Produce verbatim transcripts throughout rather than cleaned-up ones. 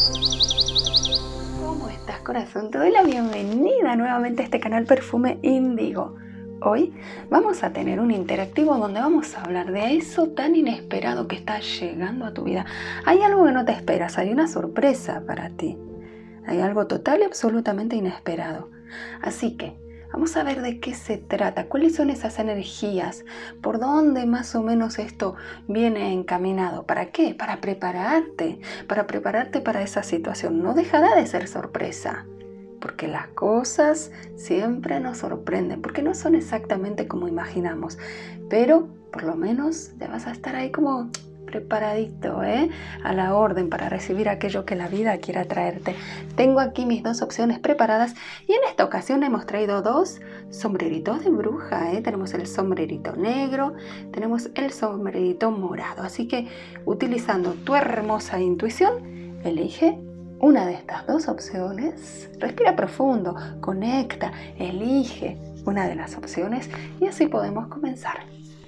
¿Cómo estás, corazón? Te doy la bienvenida nuevamente a este canal Perfume Índigo. Hoy vamos a tener un interactivo donde vamos a hablar de eso tan inesperado que está llegando a tu vida. Hay algo que no te esperas, hay una sorpresa para ti. Hay algo total y absolutamente inesperado. Así que vamos a ver de qué se trata, cuáles son esas energías, por dónde más o menos esto viene encaminado. ¿Para qué? Para prepararte, para prepararte para esa situación. No dejará de ser sorpresa, porque las cosas siempre nos sorprenden, porque no son exactamente como imaginamos, pero por lo menos te vas a estar ahí como preparadito, ¿eh? A la orden para recibir aquello que la vida quiera traerte. Tengo aquí mis dos opciones preparadas y en esta ocasión hemos traído dos sombreritos de bruja, ¿eh? Tenemos el sombrerito negro, tenemos el sombrerito morado, así que utilizando tu hermosa intuición, elige una de estas dos opciones, respira profundo, conecta, elige una de las opciones y así podemos comenzar.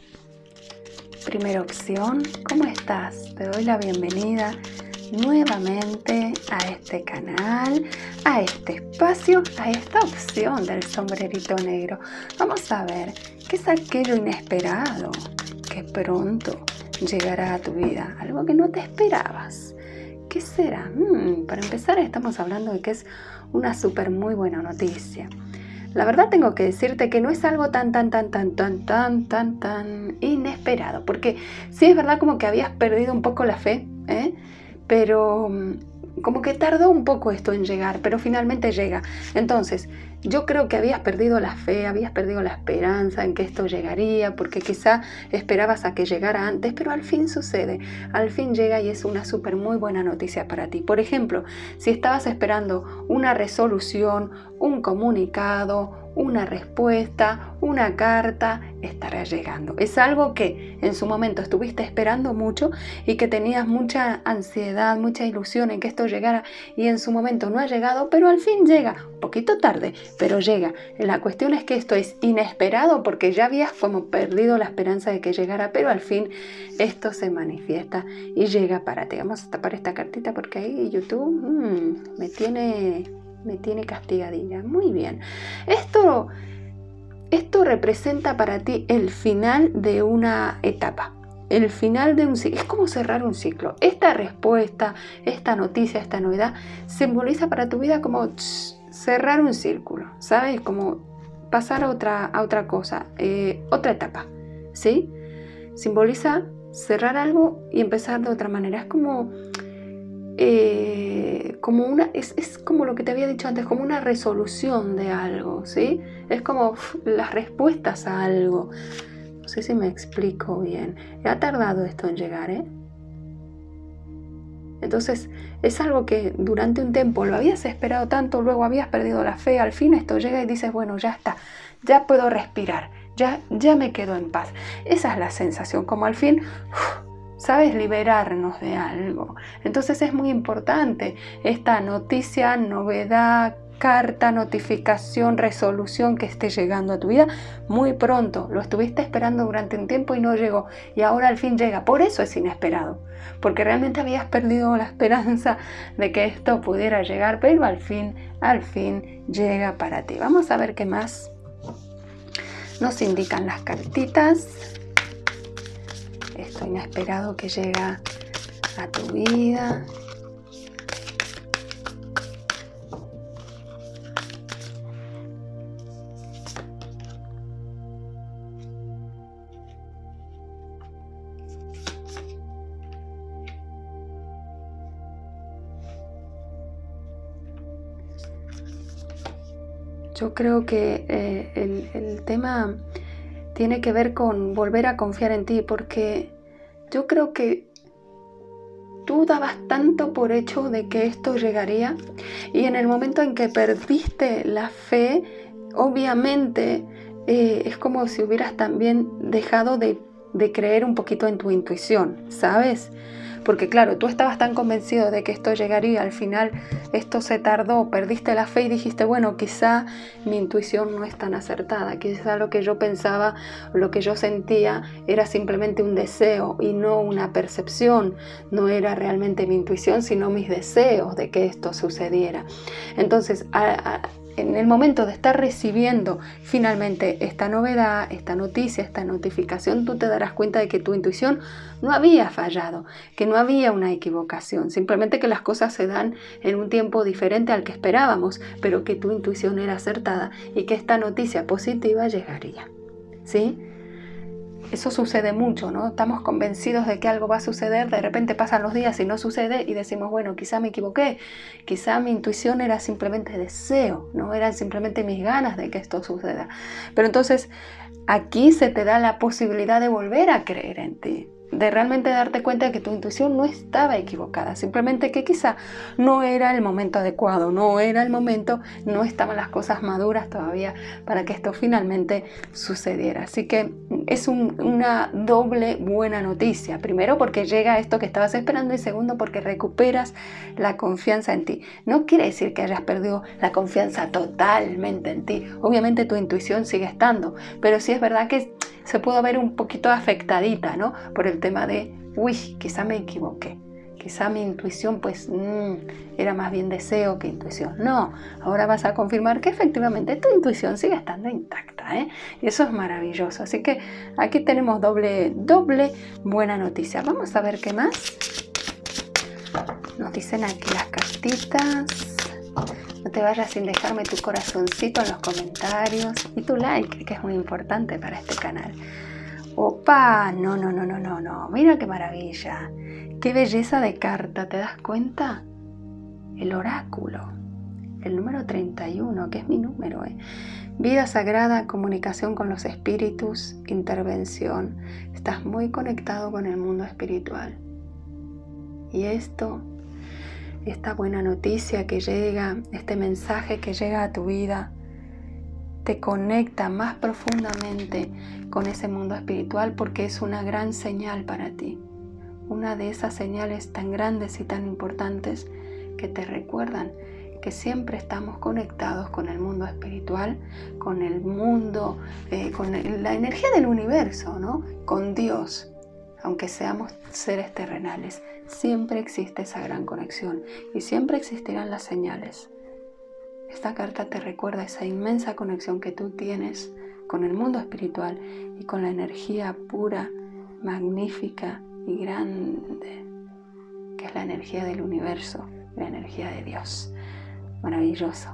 Primera opción, ¿cómo estás? Te doy la bienvenida nuevamente a este canal, a este espacio, a esta opción del sombrerito negro. Vamos a ver qué es aquello inesperado que pronto llegará a tu vida, algo que no te esperabas. ¿Qué será? Hmm, para empezar estamos hablando de que es una súper muy buena noticia. La verdad tengo que decirte que no es algo tan, tan, tan, tan, tan, tan, tan, tan inesperado. Porque sí es verdad como que habías perdido un poco la fe, ¿eh? Pero como que tardó un poco esto en llegar, pero finalmente llega. Entonces, yo creo que habías perdido la fe, habías perdido la esperanza en que esto llegaría, porque quizá esperabas a que llegara antes, pero al fin sucede, al fin llega y es una súper muy buena noticia para ti. Por ejemplo, si estabas esperando una resolución, un comunicado, una respuesta, una carta, estará llegando. Es algo que en su momento estuviste esperando mucho y que tenías mucha ansiedad, mucha ilusión en que esto llegara y en su momento no ha llegado, pero al fin llega, un poquito tarde, pero llega. La cuestión es que esto es inesperado porque ya habías como perdido la esperanza de que llegara, pero al fin esto se manifiesta y llega para ti. Vamos a tapar esta cartita porque ahí YouTube mmm, me tiene... me tiene castigadilla. Muy bien. Esto, esto representa para ti el final de una etapa. El final de un ciclo. Es como cerrar un ciclo. Esta respuesta, esta noticia, esta novedad, simboliza para tu vida como tss, cerrar un círculo. ¿Sabes? Como pasar a otra, a otra cosa. Eh, otra etapa. ¿Sí? Simboliza cerrar algo y empezar de otra manera. Es como... Eh, como una es, es como lo que te había dicho antes, como una resolución de algo, ¿sí? Es como uf, las respuestas a algo. No sé si me explico bien. Ha tardado esto en llegar, ¿eh? Entonces es algo que durante un tiempo lo habías esperado tanto, luego habías perdido la fe, al fin esto llega y dices, bueno, ya está, ya puedo respirar, ya, ya me quedo en paz. Esa es la sensación, como al fin... Uf, ¿sabes? Liberarnos de algo. Entonces es muy importante esta noticia, novedad, carta, notificación, resolución que esté llegando a tu vida muy pronto. Lo estuviste esperando durante un tiempo y no llegó. Y ahora al fin llega. Por eso es inesperado. Porque realmente habías perdido la esperanza de que esto pudiera llegar. Pero al fin, al fin llega para ti. Vamos a ver qué más nos indican las cartitas. Esto inesperado que llega a tu vida. Yo creo que eh, el, el tema tiene que ver con volver a confiar en ti, porque yo creo que tú dabas tanto por hecho de que esto llegaría y en el momento en que perdiste la fe, obviamente eh, es como si hubieras también dejado de, de creer un poquito en tu intuición, ¿sabes? porque claro, tú estabas tan convencido de que esto llegaría, al final esto se tardó, perdiste la fe y dijiste, bueno, quizá mi intuición no es tan acertada, quizá lo que yo pensaba, lo que yo sentía era simplemente un deseo y no una percepción, no era realmente mi intuición, sino mis deseos de que esto sucediera. Entonces, a, a, en el momento de estar recibiendo finalmente esta novedad, esta noticia, esta notificación, tú te darás cuenta de que tu intuición no había fallado, que no había una equivocación, simplemente que las cosas se dan en un tiempo diferente al que esperábamos, pero que tu intuición era acertada y que esta noticia positiva llegaría, ¿sí? Eso sucede mucho, ¿no? Estamos convencidos de que algo va a suceder, de repente pasan los días y no sucede y decimos, bueno, quizá me equivoqué, quizá mi intuición era simplemente deseo, no eran simplemente mis ganas de que esto suceda. Pero entonces aquí se te da la posibilidad de volver a creer en ti, de realmente darte cuenta de que tu intuición no estaba equivocada, simplemente que quizá no era el momento adecuado, no era el momento, no estaban las cosas maduras todavía para que esto finalmente sucediera. Así que es un, una doble buena noticia, primero porque llega esto que estabas esperando y segundo porque recuperas la confianza en ti. No quiere decir que hayas perdido la confianza totalmente en ti, obviamente tu intuición sigue estando, pero sí es verdad que se pudo ver un poquito afectadita, ¿no? Por el tema de, uy, quizá me equivoqué, quizá mi intuición pues mmm, era más bien deseo que intuición. No, ahora vas a confirmar que efectivamente tu intuición sigue estando intacta, ¿eh? Y eso es maravilloso. Así que aquí tenemos doble, doble buena noticia. Vamos a ver qué más. Nos dicen aquí las cartitas. No te vayas sin dejarme tu corazoncito en los comentarios y tu like, que es muy importante para este canal. ¡Opa! No, no, no, no, no, no. Mira qué maravilla. ¡Qué belleza de carta! ¿Te das cuenta? El oráculo. El número treinta y uno, que es mi número, ¿eh? Vida sagrada, comunicación con los espíritus, intervención. Estás muy conectado con el mundo espiritual. Y esto... esta buena noticia que llega, este mensaje que llega a tu vida, te conecta más profundamente con ese mundo espiritual porque es una gran señal para ti. Una de esas señales tan grandes y tan importantes que te recuerdan que siempre estamos conectados con el mundo espiritual, con el mundo, eh, con la energía del universo, ¿no? Con Dios. Aunque seamos seres terrenales, siempre existe esa gran conexión y siempre existirán las señales. Esta carta te recuerda esa inmensa conexión que tú tienes con el mundo espiritual y con la energía pura, magnífica y grande, que es la energía del universo, la energía de Dios. Maravilloso.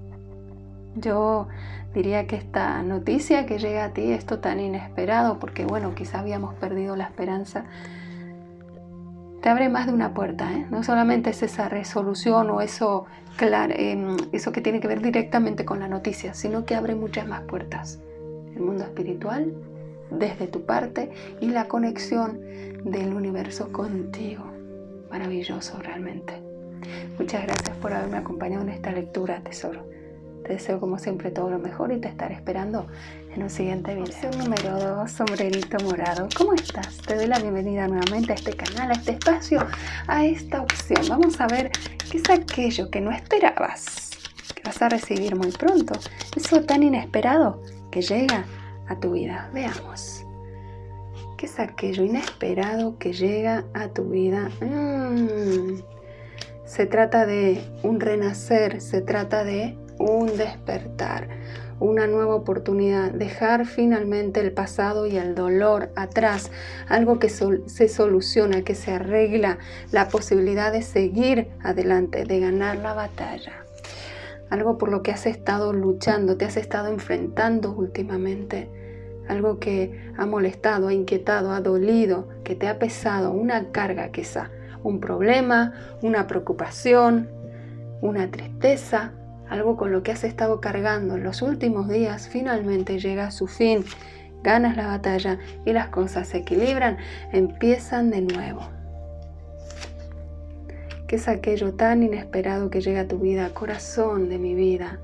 Yo diría que esta noticia que llega a ti, esto tan inesperado, porque bueno, quizá habíamos perdido la esperanza, te abre más de una puerta, ¿eh? No solamente es esa resolución o eso, claro, eh, eso que tiene que ver directamente con la noticia, sino que abre muchas más puertas. El mundo espiritual, desde tu parte, y la conexión del universo contigo. Maravilloso realmente. Muchas gracias por haberme acompañado en esta lectura, tesoro. Te deseo como siempre todo lo mejor y te estaré esperando en un siguiente video. Opción número dos, sombrerito morado. ¿Cómo estás? Te doy la bienvenida nuevamente a este canal, a este espacio, a esta opción. Vamos a ver qué es aquello que no esperabas, que vas a recibir muy pronto. Eso tan inesperado que llega a tu vida. Veamos. ¿Qué es aquello inesperado que llega a tu vida? Mm. Se trata de un renacer, se trata de un despertar, una nueva oportunidad, dejar finalmente el pasado y el dolor atrás, algo que sol- se soluciona, que se arregla, la posibilidad de seguir adelante, de ganar la batalla. Algo por lo que has estado luchando, te has estado enfrentando últimamente, algo que ha molestado, ha inquietado, ha dolido, que te ha pesado, una carga quizá, un problema, una preocupación, una tristeza, algo con lo que has estado cargando en los últimos días, finalmente llega a su fin, ganas la batalla y las cosas se equilibran, empiezan de nuevo. ¿Qué es aquello tan inesperado que llega a tu vida, corazón de mi vida?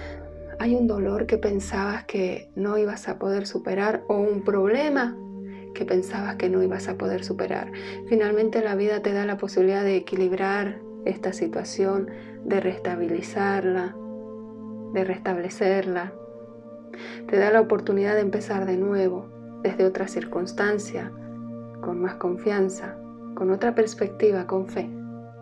Hay un dolor que pensabas que no ibas a poder superar o un problema que pensabas que no ibas a poder superar. Finalmente la vida te da la posibilidad de equilibrar esta situación, de restabilizarla, de restablecerla. Te da la oportunidad de empezar de nuevo, desde otra circunstancia, con más confianza, con otra perspectiva, con fe.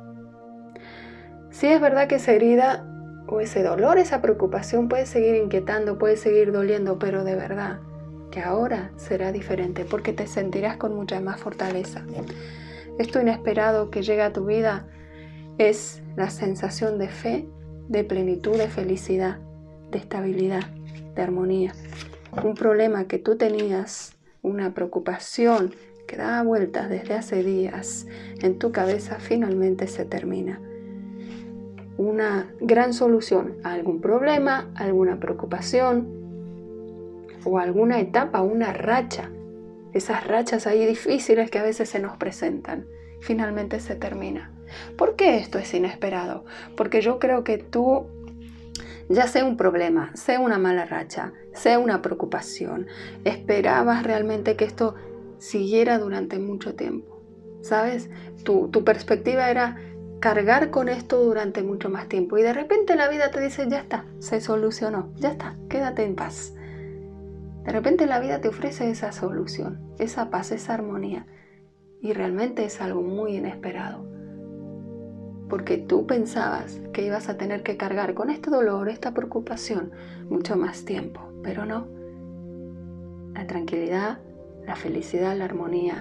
Sí, es verdad que esa herida o ese dolor, esa preocupación puede seguir inquietando, puede seguir doliendo, pero de verdad que ahora será diferente porque te sentirás con mucha más fortaleza. Esto inesperado que llega a tu vida es la sensación de fe, de plenitud, de felicidad, de estabilidad, de armonía. Un problema que tú tenías, una preocupación que daba vueltas desde hace días en tu cabeza, finalmente se termina. Una gran solución a algún problema, alguna preocupación o alguna etapa, una racha. Esas rachas ahí difíciles que a veces se nos presentan, finalmente se termina. ¿Por qué esto es inesperado? Porque yo creo que tú, ya sea un problema, sea una mala racha, sea una preocupación, esperabas realmente que esto siguiera durante mucho tiempo. ¿Sabes? Tu, tu perspectiva era cargar con esto durante mucho más tiempo y de repente la vida te dice, ya está, se solucionó, ya está, quédate en paz. De repente la vida te ofrece esa solución, esa paz, esa armonía y realmente es algo muy inesperado. Porque tú pensabas que ibas a tener que cargar con este dolor, esta preocupación, mucho más tiempo, pero no. La tranquilidad, la felicidad, la armonía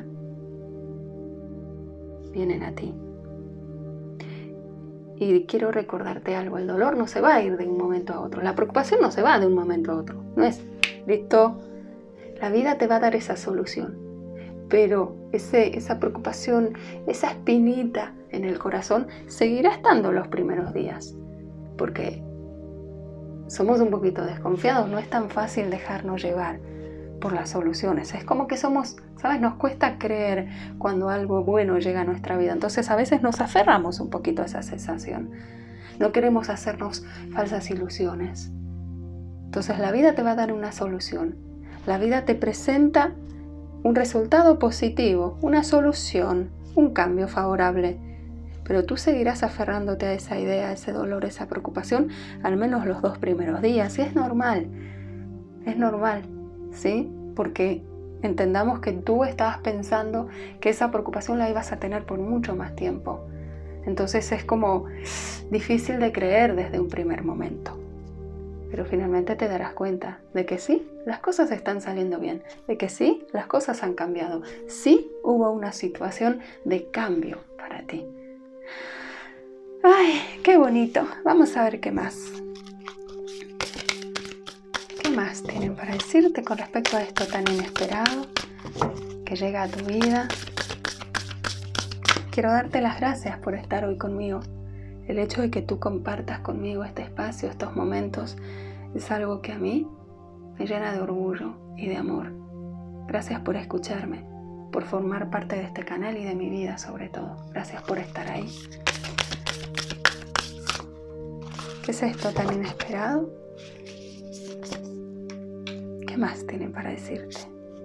vienen a ti. Y quiero recordarte algo, el dolor no se va a ir de un momento a otro, la preocupación no se va de un momento a otro, no es, listo, la vida te va a dar esa solución, pero ese, esa preocupación, esa espinita en el corazón seguirá estando los primeros días, porque somos un poquito desconfiados, no es tan fácil dejarnos llevar por las soluciones, es como que somos, ¿sabes? Nos cuesta creer cuando algo bueno llega a nuestra vida, entonces a veces nos aferramos un poquito a esa sensación, no queremos hacernos falsas ilusiones. Entonces la vida te va a dar una solución, la vida te presenta un resultado positivo, una solución, un cambio favorable, pero tú seguirás aferrándote a esa idea, a ese dolor, a esa preocupación, al menos los dos primeros días, y es normal, es normal, ¿sí? Porque entendamos que tú estabas pensando que esa preocupación la ibas a tener por mucho más tiempo, entonces es como difícil de creer desde un primer momento. Pero finalmente te darás cuenta de que sí, las cosas están saliendo bien, de que sí, las cosas han cambiado, sí hubo una situación de cambio para ti. ¡Ay, qué bonito! Vamos a ver qué más. ¿Qué más tienen para decirte con respecto a esto tan inesperado que llega a tu vida? Quiero darte las gracias por estar hoy conmigo. El hecho de que tú compartas conmigo este espacio, estos momentos, es algo que a mí me llena de orgullo y de amor. Gracias por escucharme, por formar parte de este canal y de mi vida sobre todo. Gracias por estar ahí. ¿Qué es esto tan inesperado? ¿Qué más tienen para decirte?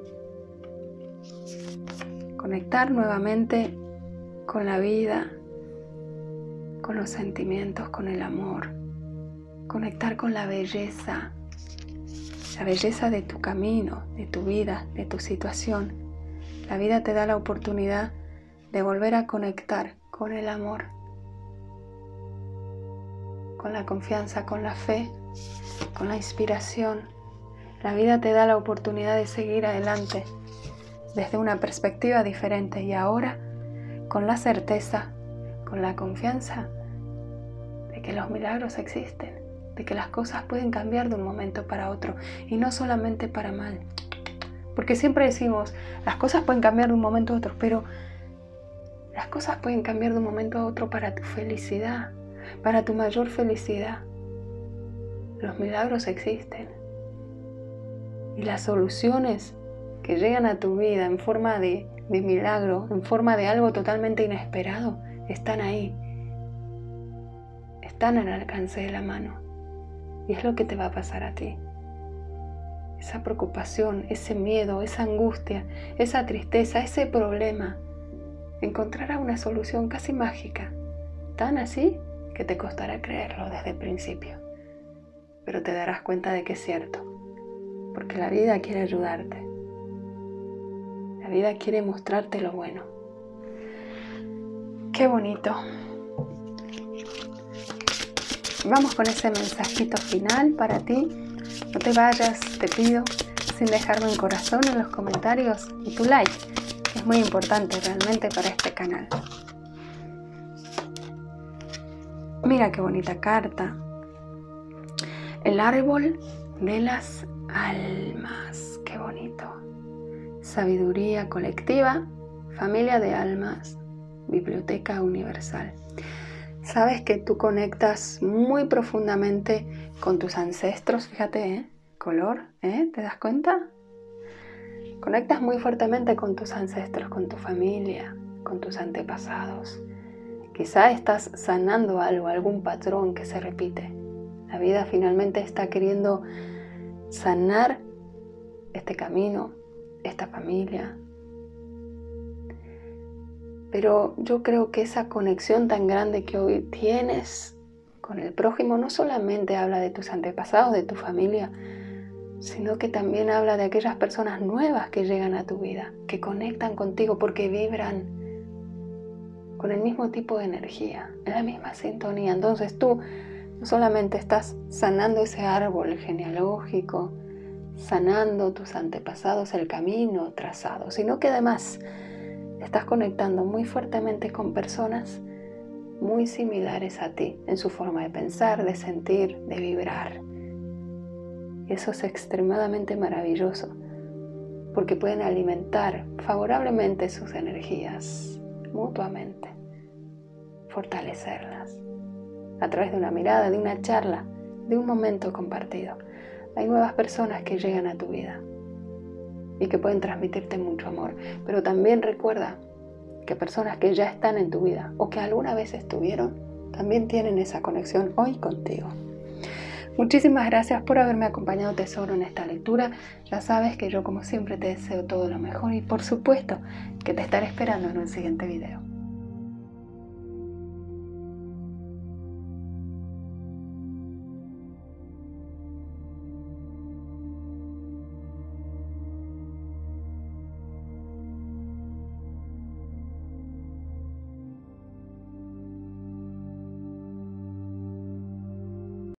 Conectar nuevamente con la vida, con los sentimientos, con el amor, conectar con la belleza, la belleza de tu camino, de tu vida, de tu situación. La vida te da la oportunidad de volver a conectar con el amor, con la confianza, con la fe, con la inspiración. La vida te da la oportunidad de seguir adelante desde una perspectiva diferente y ahora con la certeza, con la confianza de que los milagros existen, de que las cosas pueden cambiar de un momento para otro y no solamente para mal. Porque siempre decimos, las cosas pueden cambiar de un momento a otro, pero las cosas pueden cambiar de un momento a otro para tu felicidad, para tu mayor felicidad. Los milagros existen y las soluciones que llegan a tu vida en forma de, de milagro, en forma de algo totalmente inesperado, están ahí. Están al alcance de la mano. Y es lo que te va a pasar a ti. esa preocupación, ese miedo, esa angustia, esa tristeza, ese problema, encontrará una solución casi mágica, tan así que te costará creerlo desde el principio. Pero te darás cuenta de que es cierto, porque la vida quiere ayudarte. La vida quiere mostrarte lo bueno. ¡Qué bonito! Vamos con ese mensajito final para ti. No te vayas, te pido, sin dejarme un corazón en los comentarios y tu like. Es muy importante realmente para este canal. Mira qué bonita carta. El árbol de las almas. Qué bonito. Sabiduría colectiva, familia de almas, biblioteca universal. Sabes que tú conectas muy profundamente con tus ancestros, fíjate, ¿eh? Color, ¿eh? ¿Te das cuenta? Conectas muy fuertemente con tus ancestros, con tu familia, con tus antepasados. Quizá estás sanando algo, algún patrón que se repite. La vida finalmente está queriendo sanar este camino, esta familia. Pero yo creo que esa conexión tan grande que hoy tienes con el prójimo no solamente habla de tus antepasados, de tu familia, sino que también habla de aquellas personas nuevas que llegan a tu vida, que conectan contigo porque vibran con el mismo tipo de energía, en la misma sintonía. Entonces tú no solamente estás sanando ese árbol genealógico, sanando tus antepasados, el camino trazado, sino que además estás conectando muy fuertemente con personas muy similares a ti en su forma de pensar, de sentir, de vibrar. Y eso es extremadamente maravilloso porque pueden alimentar favorablemente sus energías mutuamente, fortalecerlas a través de una mirada, de una charla, de un momento compartido. Hay nuevas personas que llegan a tu vida y que pueden transmitirte mucho amor. Pero también recuerda que personas que ya están en tu vida o que alguna vez estuvieron, también tienen esa conexión hoy contigo. Muchísimas gracias por haberme acompañado, tesoro, en esta lectura. Ya sabes que yo, como siempre, te deseo todo lo mejor y por supuesto que te estaré esperando en un siguiente video.